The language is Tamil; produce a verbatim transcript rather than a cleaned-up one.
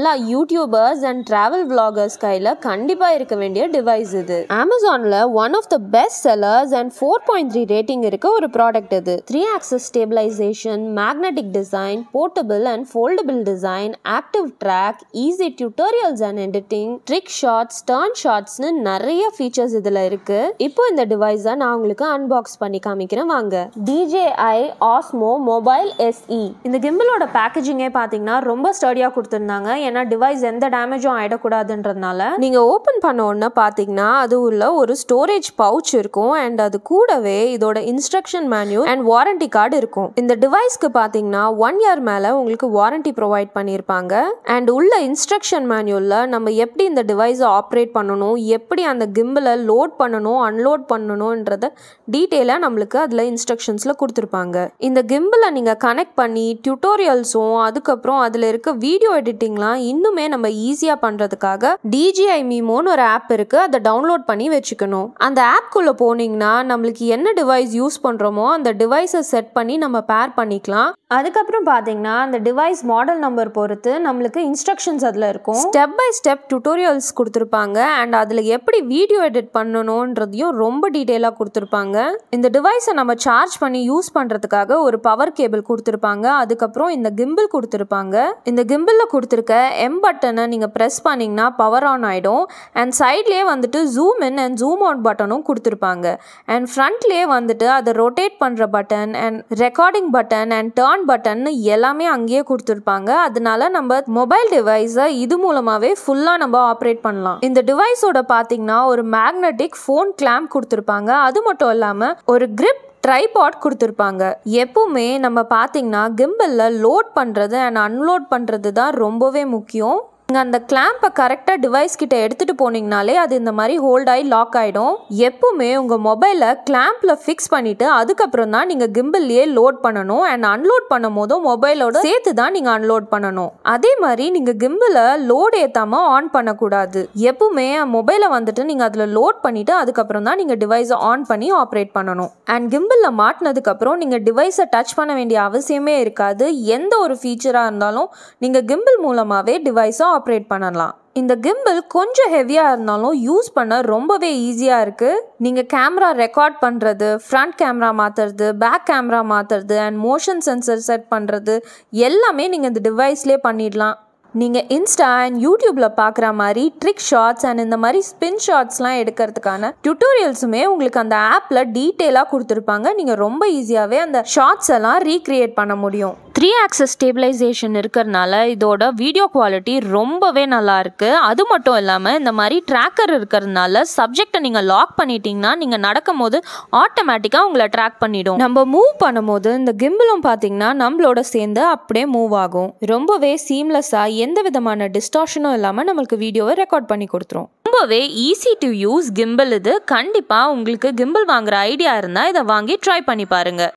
எல்லா யூடியூபர்ஸ் அண்ட் டிராவல் vloggers கையில கண்டிப்பா இருக்க வேண்டிய டிவைஸ் இது. அமேசான்ல one of the best sellers and four point three rating இருக்க ஒரு ப்ராடக்ட் இது. Three axis stabilisation, magnetic design, portable and foldable design, active track, easy tutorials and editing, trick shots, turn ஷாட்ஸ்னு நிறைய ஃபீச்சர்ஸ் இதுல இருக்கு. இப்போ இந்த டிவைஸை நான் உங்களுக்கு அன்பாக்ஸ் பண்ணி காமிக்கிறேன் வாங்க. D J I OSMO Mobile S E. இந்த கிம்பலோட பேக்கேஜிங்கே பாத்தீங்கன்னா ரொம்ப ஸ்டடியா கொடுத்திருந்தாங்க. ஏன்னா டிவைஸ் எந்த டேமேஜும் ஆயிடக்கூடாதுன்றதுனால. நீங்க ஓபன் பண்ண உடனே பாத்தீங்கன்னா அது உள்ள ஒரு ஸ்டோரேஜ் பவுச் இருக்கும் அண்ட் அது கூடவே இதோட instruction manual and warranty card இருக்கும். இந்த டிவைஸ்க்கு பாத்தீங்கன்னா ஒன் இயர் மேல உங்களுக்கு வாரண்டி ப்ரொவைட் பண்ணியிருப்பாங்க. அண்ட் உள்ள இன்ஸ்ட்ரக்ஷன் மேனுவல்ல நம்ம எப்படி இந்த டிவைஸை ஆப்ரேட் பண்ணணும், எப்படி அந்த கிம்பலை லோட் பண்ணணும் அன்லோட் பண்ணணும்ன்றத டீட்டெயிலா நம்மளுக்கு அதுல இன்ஸ்ட்ரக்ஷன்ஸ்ல கொடுத்துருப்பாங்க. இந்த கிம்பலை நீங்க கனெக்ட் பண்ணி டியூட்டோரியல்ஸும் அதுக்கப்புறம் அதுல இருக்க வீடியோ எடிட்டிங்லாம் இன்னுமே நம்ம ஈஸியா பண்றதுக்காக D J I மீமோன்னு ஒரு ஆப் இருக்கு. அதை டவுன்லோட் பண்ணி வச்சுக்கணும். அந்த ஆப்குள்ள போனீங்கன்னா நம்மளுக்கு என்ன டிவைஸ் யூஸ் பண்றோமோ அந்த டிவைஸை செட் பண்ணி நம்ம பேர் பண்ணிக்கலாம். அதுக்கப்புறம் பாத்தீங்கன்னா அந்த டிவைஸ் மாடல் நம்பர் பொறுத்து நம்மளுக்கு இன்ஸ்ட்ரக்ஷன்ஸ் அதுல இருக்கும். ஸ்டெப் பை ஸ்டெப் டியூட்டோரியல்ஸ் கொடுத்துருப்பாங்க அண்ட் அதுல எப்படி வீடியோ எடிட் பண்ணணும்ன்றதையும் ரொம்ப டீட்டெயிலா கொடுத்துருப்பாங்க. இந்த டிவைஸை நம்ம சார்ஜ் பண்ணி யூஸ் பண்றதுக்காக ஒரு பவர் கேபிள் கொடுத்துருப்பாங்க. அதுக்கப்புறம் இந்த கிம்பிள் கொடுத்துருப்பாங்க. இந்த கிம்பிள்ல கொடுத்துருக்க எம் பட்டனை நீங்க பிரஸ் பண்ணீங்கன்னா பவர் ஆன் ஆயிடும். அண்ட் சைட்லயே வந்துட்டு zoom in and zoom out பட்டனும் கொடுத்துருப்பாங்க. அண்ட் ஃப்ரண்ட்லயே வந்துட்டு அதை ரொட்டேட் பண்ற button and recording button and turn button எல்லாமே அங்கேயே கொடுத்துருப்பாங்க. அதனால நம்ம மொபைல் டிவைஸை இது மூலமாவே ஃபுல்லா நம்ம ஆப்ரேட் பண்ணலாம். இந்த டிவைஸோட பாத்தீங்கன்னா ஒரு மேக்னெட்டிக் ஃபோன் கிளாம்ப் கொடுத்துருப்பாங்க. அது மட்டும் இல்லாம ஒரு கிரிப் ட்ரைபாட் கொடுத்துருப்பாங்க. எப்பவுமே நம்ம பார்த்தீங்கன்னா கிம்பல்ல லோட் பண்ணுறது அண்ட் அன்லோட் பண்ணுறது தான் ரொம்பவே முக்கியம். நீங்கள் அந்த கிளாம்பை கரெக்டாக டிவைஸ் கிட்ட எடுத்துகிட்டு போனீங்கனாலே அது இந்த மாதிரி ஹோல்ட் ஆகி லாக் ஆகிடும். எப்பவுமே உங்கள் மொபைலை கிளாம்பில் ஃபிக்ஸ் பண்ணிவிட்டு அதுக்கப்புறம் தான் நீங்கள் கிம்பிள்லேயே லோட் பண்ணணும். அண்ட் அன்லோட் பண்ணும் போதும் மொபைலோட சேர்த்து தான் நீங்கள் அன்லோட் பண்ணணும். அதே மாதிரி நீங்கள் கிம்பிளை லோட் ஏற்றாமல் ஆன் பண்ணக்கூடாது. எப்பவுமே மொபைலை வந்துட்டு நீங்கள் அதில் லோட் பண்ணிவிட்டு அதுக்கப்புறம் தான் நீங்கள் டிவைஸை ஆன் பண்ணி ஆப்ரேட் பண்ணணும். அண்ட் கிம்பிளில் மாட்டினதுக்கப்புறம் நீங்கள் டிவைஸை டச் பண்ண வேண்டிய அவசியமே இருக்காது. எந்த ஒரு ஃபீச்சராக இருந்தாலும் நீங்கள் கிம்பிள் மூலமாகவே டிவைஸை ஆப்ரேட் பண்ணலாம். இந்த கிம்பிள் கொஞ்சம் ஹெவியா இருந்தாலும் யூஸ் பண்ண ரொம்பவே ஈஸியா இருக்கு. நீங்க கேமரா ரெக்கார்ட் பண்றது, ஃப்ரண்ட் கேமரா மாத்துறது, பேக் கேமரா மாத்துறது அண்ட் மோஷன் சென்சர் செட் பண்றது எல்லாமே நீங்க இந்த டிவைஸ்லயே பண்ணிடலாம். நீங்கள் இன்ஸ்டா அண்ட் யூடியூப்ல பார்க்குற மாதிரி ட்ரிக் ஷாட்ஸ் அண்ட் இந்த மாதிரி ஸ்பின் ஷாட்ஸ்லாம் எடுக்கிறதுக்கான டியூட்டோரியல்ஸுமே உங்களுக்கு அந்த ஆப்பில் டீட்டெயிலாக கொடுத்துருப்பாங்க. நீங்கள் ரொம்ப ஈஸியாகவே அந்த ஷாட்ஸ் எல்லாம் ரீக்ரியேட் பண்ண முடியும். த்ரீ ஆக்சஸ் ஸ்டேபிளைசேஷன் இருக்கிறதுனால இதோட வீடியோ குவாலிட்டி ரொம்பவே நல்லா இருக்கு. அது மட்டும் இல்லாமல் இந்த மாதிரி ட்ராக்கர் இருக்கிறதுனால சப்ஜெக்டை நீங்கள் லாக் பண்ணிட்டீங்கன்னா நீங்கள் நடக்கும் போது ஆட்டோமேட்டிக்காக உங்களை ட்ராக் பண்ணிடும். நம்ம மூவ் பண்ணும்போது இந்த கிம்பிளும் பார்த்தீங்கன்னா நம்மளோட சேர்ந்து அப்படியே மூவ் ஆகும். ரொம்பவே சீம்லெஸ்ஸாக எந்த விதமான டிஸ்டார்ஷனும் இல்லாமல் நம்மளுக்கு வீடியோவை ரெக்கார்ட் பண்ணி கொடுத்துரும். ரொம்பவே ஈஸி டு யூஸ் கிம்பிள் இது. கண்டிப்பாக உங்களுக்கு கிம்பிள் வாங்குற ஐடியா இருந்தால் இதை வாங்கி ட்ரை பண்ணி பாருங்க.